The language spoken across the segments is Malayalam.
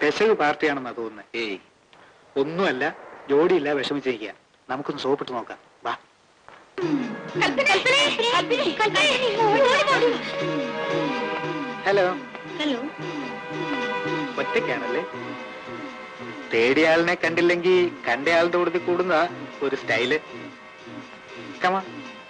പെശക് പാർട്ടിയാണെന്നാ തോന്നുന്നത്. ഏയ് ഒന്നുമല്ല, ജോഡിയില്ല, വിഷമിച്ചിരിക്കുക. നമുക്കൊന്ന് സോപ്പിട്ട് നോക്കാം. വാ. ഹലോ. ഹലോ. ഒറ്റയ്ക്കാണല്ലേ? തേടിയാളിനെ കണ്ടില്ലെങ്കിൽ കണ്ടയാളുടെ കൂടുതൽ കൂടുന്ന ഒരു സ്റ്റൈല്. കമാ.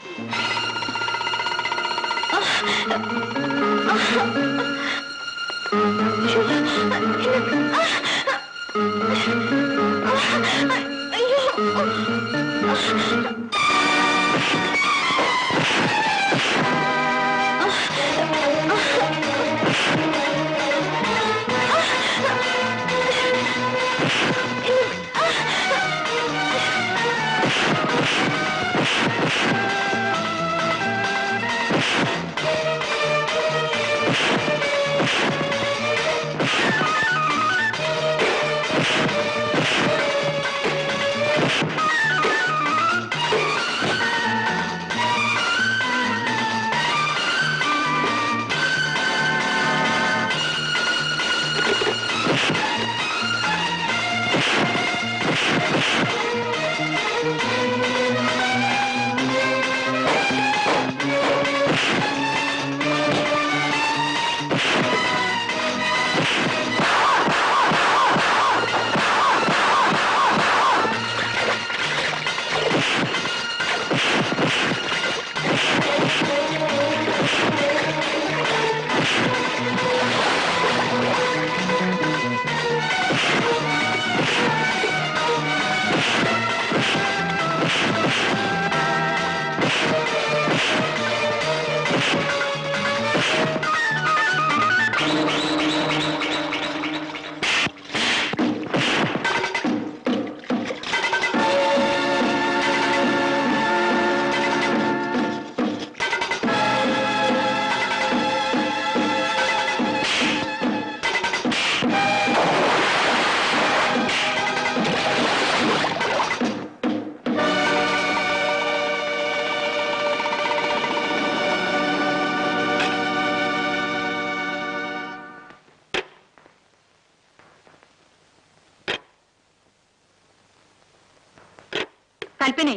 കൽപ്പനെ,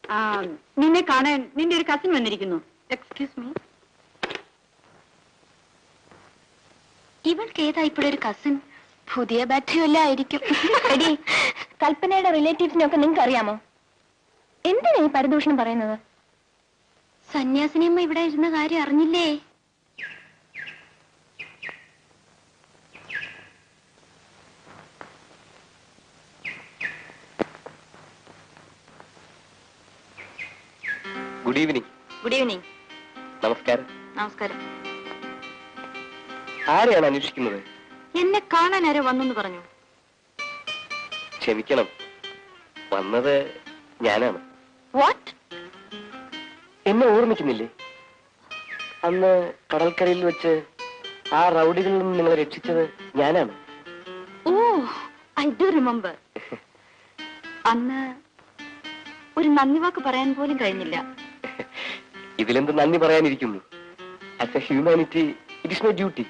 നിന്നെ കാണാൻ നിന്റെ ഒരു കസിൻ വന്നിരിക്കുന്നു. Excuse me. ഇവൾക്ക് ഏതാ ഇപ്പോഴൊരു കസിൻ? പുതിയ ബാറ്ററി വല്ല ആയിരിക്കും. എടി, കൽപ്പനയുടെ റിലേറ്റീവ്സിനെയൊക്കെ നിങ്ങൾക്ക് അറിയാമോ? എന്തിനാ ഈ പരദൂഷണം പറയുന്നത്? സന്യാസിനിയമ്മ ഇവിടെ ഇരുന്ന കാര്യം അറിഞ്ഞില്ലേ? Good evening. Good evening. നമസ്കാരം. നമസ്കാരം. ആരെയാണ് അന്വേഷിക്കുന്നത്? എന്നെ കാണാൻ ആരോ വന്നെന്ന് പറഞ്ഞു. ക്ഷമിക്കണം, വന്നത് ഞാനാണ്. വാട്ട്? എന്നെ ഓർമ്മിക്കുന്നില്ലേ? അന്ന് കടൽക്കരയിൽ വെച്ച് ആ റൗഡികളിൽ നിന്ന് നിങ്ങളെ രക്ഷിച്ചത് ഞാനാണ്. ഓ, ഐ ഡു റിമെമ്പർ. അന്ന് ഒരു നന്ദി വാക്ക് പറയാൻ പോലും കഴിഞ്ഞില്ല. ഇതിലെന്ത് നന്ദി പറയാനിരിക്കുന്നു? As a humanity it is my duty.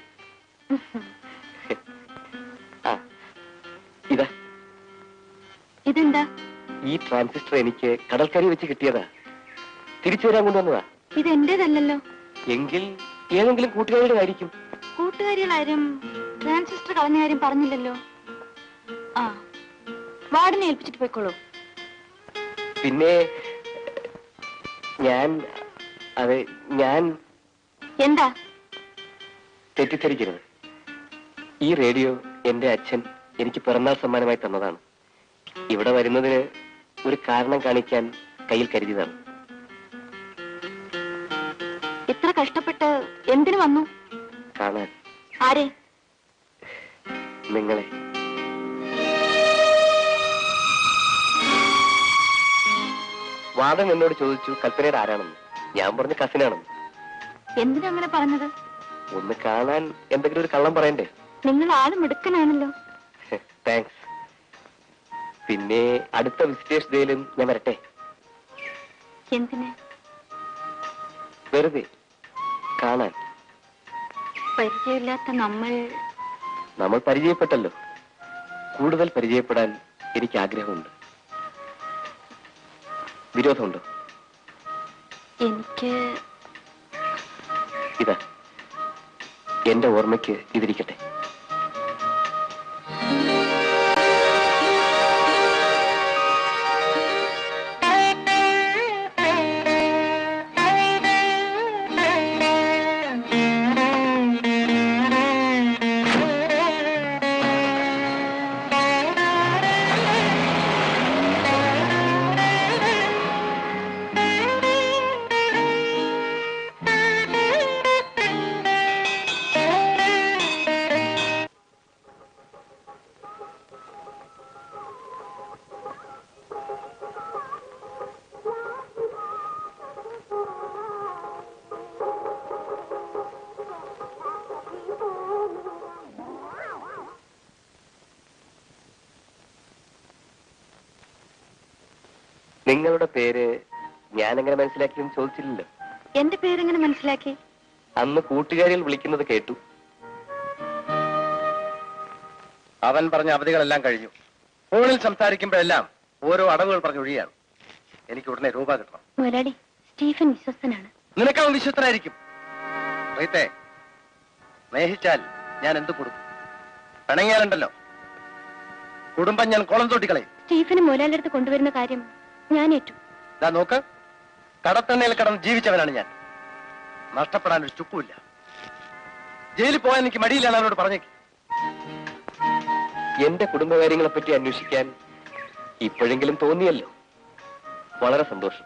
ഇതാ. ഇതെന്താ? ഈ ട്രാൻസിസ്റ്റർ എനിക്ക് കടൽക്കരി വെച്ച് കിട്ടിയതാ. തിരിച്ചു വരാൻ കൊണ്ടുവന്നതാ. ഇത് എന്റേതല്ലല്ലോ. എങ്കിൽ ഏതെങ്കിലും കൂട്ടുകാരുടെ ആയിരിക്കും. കൂട്ടുകാരികളാരും ട്രാൻസിസ്റ്റർ കളഞ്ഞ കാര്യം പറഞ്ഞില്ലല്ലോ. ആ, വാർഡിനെ ഏൽപ്പിച്ചിട്ട് പോയിക്കോളൂ. പിന്നെ ഞാൻ എന്താ? തെറ്റിദ്ധരിക്കരുത്. ഈ റേഡിയോ എന്റെ അച്ഛൻ എനിക്ക് പിറന്നാൾ സമ്മാനമായി തന്നതാണ്. ഇവിടെ വരുന്നതിന് ഒരു കാരണം കാണിക്കാൻ കയ്യിൽ കരുതിയതാണ്. ഇത്ര കഷ്ടപ്പെട്ട് എന്തിനു വന്നു? കാണാൻ. ആരെ? നിങ്ങളെ. വാദം എന്നോട് ചോദിച്ചു കൽപ്പനയുടെ ആരാണെന്ന്. ഞാൻ പറഞ്ഞു കസിനാണെന്ന്. എന്തിനാ അങ്ങനെ പറഞ്ഞത്? ഒന്ന് കാണാൻ എന്തെങ്കിലും ഒരു കള്ളം പറയണ്ടേ? നിങ്ങൾ ആളും മിടുക്കനാണല്ലോ. താങ്ക്സ്. പിന്നെ അടുത്ത വിസിറ്റേഴ്സ് ഡേയിലും ഞാൻ വരട്ടെ? എന്തിന്? വെറുതെ കാണാൻ. പരിചയമില്ലാത്ത നമ്മൾ പരിചയപ്പെട്ടല്ലോ. കൂടുതൽ പരിചയപ്പെടാൻ എനിക്ക് ആഗ്രഹമുണ്ട്. വിരോധമുണ്ടോ? എനിക്ക് ഇതാ എന്റെ ഓർമ്മയ്ക്ക് ഇതിരിക്കട്ടെ. നിങ്ങളുടെ പേര് ഞാനെങ്ങനെ മനസ്സിലാക്കിയെന്ന് ചോദിച്ചില്ലല്ലോ. എന്റെ പേരെങ്ങനെ മനസ്സിലാക്കി? അന്ന് കൂട്ടുകാരികൾ വിളിക്കുന്നത് കേട്ടു. അവൻ പറഞ്ഞ അവധികളെല്ലാം കഴിഞ്ഞു. ഫോണിൽ സംസാരിക്കുമ്പോഴെല്ലാം ഓരോ അടവുകൾ പറഞ്ഞൊഴിയാണ്. എനിക്ക് ഉടനെ രൂപ കിട്ടണം. മുതലാളി, സ്റ്റീഫൻ വിശ്വസ്തനാണ്. നിനക്കവൻ വിശ്വസ്തനായിരിക്കും. റീത്തെ, സ്നേഹിച്ചാൽ ഞാൻ എന്ത് കൊടുക്കും? പിണങ്ങിയാലുണ്ടല്ലോ കുടുംബം ഞാൻ കുളം തോട്ടിക്കളയും. സ്റ്റീഫന് മുതലാളിയുടെ അടുത്ത് കൊണ്ടുവരുന്ന കാര്യം ഞാൻ ഏറ്റു. ഇതാ നോക്ക്, കടത്തണ്ണയിൽ കടന്ന് ജീവിച്ചവനാണ് ഞാൻ. നഷ്ടപ്പെടാൻ ഒരു ചുക്കുമില്ല. ജയിലിൽ പോകാൻ എനിക്ക് മടിയില്ലാന്ന് അവനോട് പറഞ്ഞേക്ക്. എന്റെ കുടുംബകാര്യങ്ങളെ പറ്റി അന്വേഷിക്കാൻ ഇപ്പോഴെങ്കിലും തോന്നിയല്ലോ. വളരെ സന്തോഷം.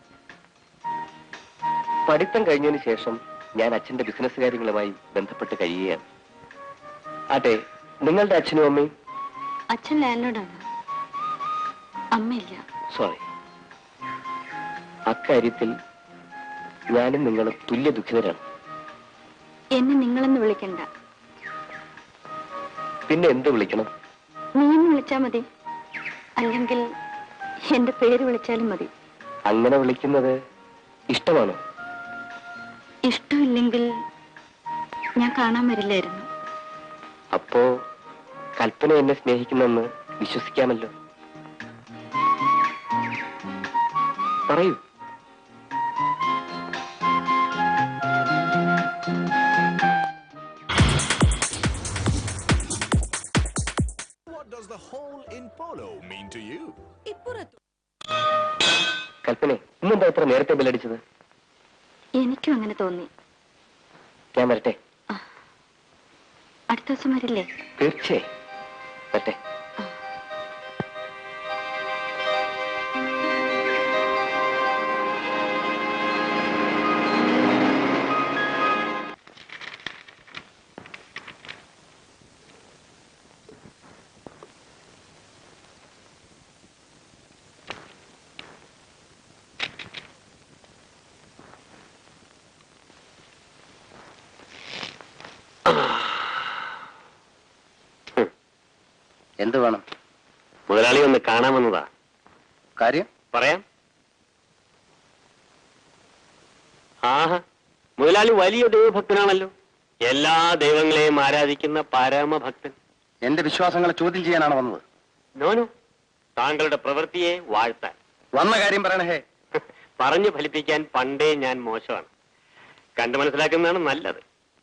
പഠിത്തം കഴിഞ്ഞതിന് ശേഷം ഞാൻ അച്ഛന്റെ ബിസിനസ് കാര്യങ്ങളുമായി ബന്ധപ്പെട്ട് കഴിയുകയാണ്. ആട്ടെ, നിങ്ങളുടെ അച്ഛനും അമ്മയും? അച്ഛൻ ലാൻഡ്ലോഡാണ്, അമ്മയില്ല. സോറി. അക്കാര്യത്തിൽ ഞാനും നിങ്ങളും തുല്യ ദുഃഖിതരാണ്. എന്നെ നിങ്ങളെന്ന് വിളിക്കണ്ട. പിന്നെ എന്ത് വിളിക്കണം? നീന്ന് വിളിച്ചാ മതി, അല്ലെങ്കിൽ എന്റെ പേര് വിളിച്ചാലും മതി. അങ്ങനെ വിളിക്കുന്നത് ഇഷ്ടമാണോ? ഇഷ്ടമില്ലെങ്കിൽ ഞാൻ കാണാൻ വരില്ലായിരുന്നു. അപ്പോ കൽപ്പന എന്നെ സ്നേഹിക്കുന്നെന്ന് വിശ്വസിക്കാമല്ലോ. പറയൂ. കൽപ്പന, ഇന്നെന്താ ഇത്ര നേരത്തെ ബെല്ലടിച്ചത്? എനിക്കും അങ്ങനെ തോന്നി. ഞാൻ വരട്ടെ? അടുത്ത ദിവസം വരില്ലേ? തീർച്ചയായും വരട്ടെ. എന്ത് വേണം? മുതലാളി ഒന്ന് കാണാമെന്നതാ. കാര്യം പറയാം. ആഹാ, മുതലാളി വലിയ ദൈവഭക്തനാണല്ലോ. എല്ലാ ദൈവങ്ങളെയും ആരാധിക്കുന്ന പരമഭക്തൻ. എന്റെ വിശ്വാസങ്ങളെ ചോദ്യം ചെയ്യാനാണ് വന്നത്. നോനു, താങ്കളുടെ പ്രവൃത്തിയെ വാഴ്ത്താൻ. വന്ന കാര്യം പറയണേ. ഹേ, പറഞ്ഞു ഫലിപ്പിക്കാൻ പണ്ടേ ഞാൻ മോശമാണ്. കണ്ടു മനസ്സിലാക്കുന്നതാണ് നല്ലത്.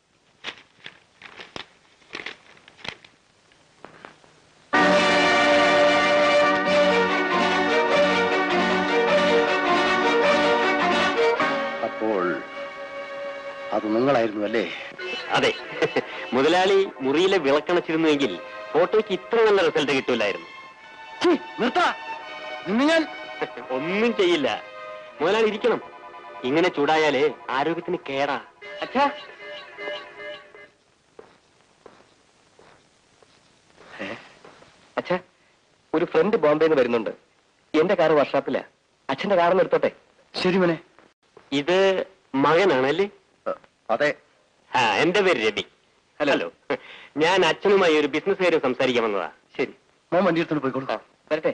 അപ്പോൾ അത് നിങ്ങളായിരുന്നു അല്ലേ? അതെ. മുതലാളി മുറിയിലെ വിളക്കണച്ചിരുന്നുവെങ്കിൽ ഫോട്ടോയ്ക്ക് ഇത്ര നല്ല റിസൾട്ട് കിട്ടൂലായിരുന്നു. നിർത്താ, ഇന്ന് ഞാൻ ഒന്നും ചെയ്യില്ല. മുതലാളി ഇരിക്കണം. ഇങ്ങനെ ചൂടായാലേ ആരോഗ്യത്തിന് കേടാ. അച്ഛാ, അച്ഛാ, ഒരു ഫ്രണ്ട് ബോംബെന്ന് വരുന്നുണ്ട്. എന്റെ കാറ് വർക്ക്ഷോപ്പിലാ. അച്ഛന്റെ കാറ് നിർത്തോട്ടെ? ശരി മോനെ. ഇത് മകനാണല്ലേ? അതെ. ആ, എന്റെ പേര് രവി. ഹലോ. ഞാൻ അച്ഛനുമായി ഒരു ബിസിനസ് കാര്യം സംസാരിക്കാൻ വന്നതാ. ശരി, മോൻ വണ്ടി എടുത്തോണ്ട് പോയിക്കോളൂ. വരട്ടെ?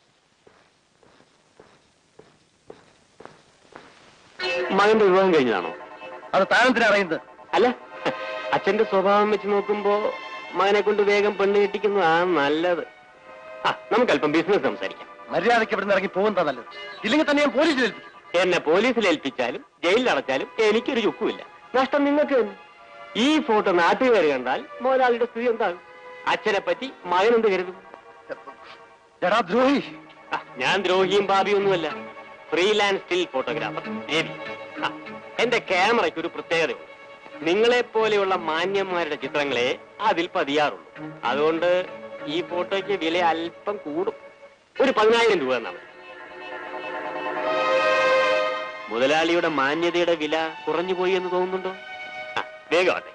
മകന്റെ വിവാഹം കഴിഞ്ഞതാണോ? അത് താനെന്തിനാ അറിയുന്നത്? അല്ല, അച്ഛന്റെ സ്വഭാവം വെച്ച് നോക്കുമ്പോ മകനെ കൊണ്ട് വേഗം പെണ്ണ് കെട്ടിക്കുന്നതാണ് നല്ലത്. നമുക്ക് അല്പം ബിസിനസ് സംസാരിക്കാം. മര്യാദയ്ക്ക് ഇവിടുന്ന് ഇറങ്ങി പോകുന്നതാ നല്ലത്. ഇല്ലെങ്കിൽ തന്നെ ഞാൻ പോലീസിൽ ഏൽപ്പിക്കും. എന്നെ പോലീസിൽ ഏൽപ്പിച്ചാലും ജയിലിൽ അടച്ചാലും എനിക്കൊരു ചുക്കുമില്ല. നഷ്ടം നിങ്ങൾക്ക് തന്നെ. ഈ ഫോട്ടോ നാട്ടുകാർ കണ്ടാൽ മോലാളിയുടെ സ്ഥിതി എന്താകും? അച്ഛനെ പറ്റി മകൻ എന്ത് കരുതും? എടാ ദ്രോഹി! ഞാൻ ദ്രോഹിയും പാപിയൊന്നുമല്ല. Freelance still photographer Ravi. എന്റെ ക്യാമറയ്ക്ക് ഒരു പ്രത്യേകതയുണ്ട്. നിങ്ങളെ പോലെയുള്ള മാന്യന്മാരുടെ ചിത്രങ്ങളെ അതിൽ പതിയാറുള്ളൂ. അതുകൊണ്ട് ഈ ഫോട്ടോയ്ക്ക് വില അല്പം കൂടും. ഒരു 10,000 രൂപ എന്നാണ്. മുതലാളിയുടെ മാന്യതയുടെ വില കുറഞ്ഞു പോയി എന്ന് തോന്നുന്നുണ്ടോ? വേഗം അതെ.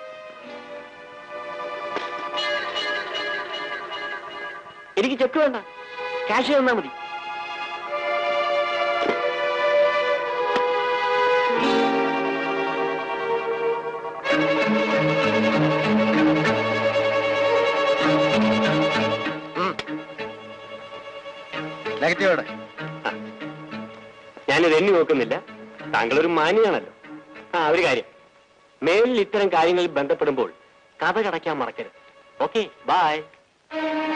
എനിക്ക് ചെക്ക് വേണ്ട, ക്യാഷ് തന്നാ മതി. നെഗറ്റീവോടെ ഞാനിത് എണ്ണി നോക്കുന്നില്ല. താങ്കളൊരു മാന്യനാണല്ലോ. ഒരു കാര്യം, മേലിൽ ഇത്തരം കാര്യങ്ങളിൽ ബന്ധപ്പെടുമ്പോൾ കഥ കടയ്ക്കാൻ മറക്കരുത്. Okay, by.